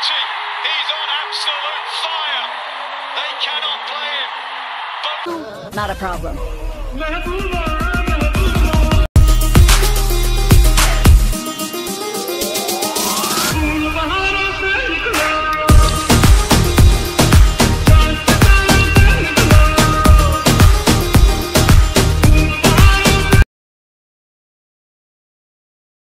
City. He's on absolute fire. They cannot play him. Not a problem.